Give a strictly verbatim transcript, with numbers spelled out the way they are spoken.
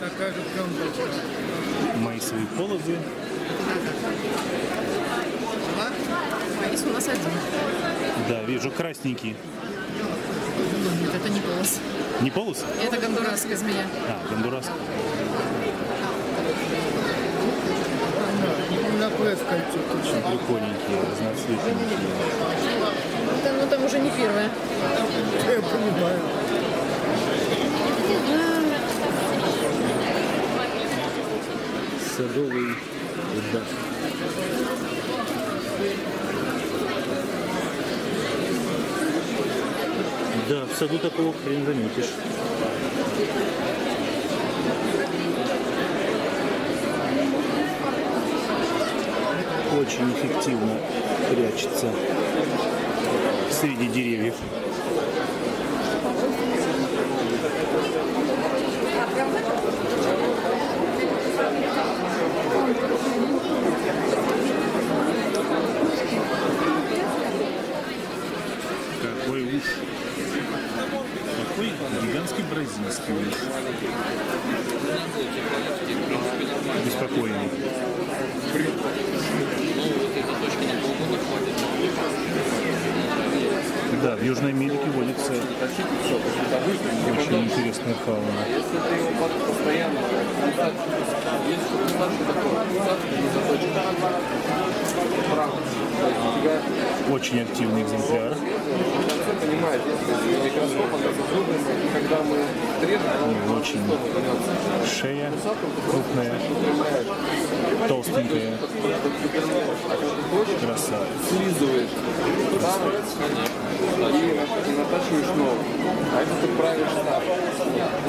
Такая же пленка. Майсовые полозы. Маис у нас один. Да, вижу красненький. Нет, это не полос. Не полос? Это гондурасская змея. А, гондурас. На пресс кольцо точно. Очень прикольненькие, разноцветненькие. Это, ну там уже не первая. Я понимаю. Садовый дах. Да, в саду такого хрен заметишь. Очень эффективно прячется среди деревьев. Какой уж. Какой гигантский бразильский уж. Беспокойный. Да, в Южной Америке водится очень интересная фауна. Очень активный экземпляр. Очень шея крупная, толстенькая. Красавец. Слизываешь и натачиваешь ногу. А это ты правишь так.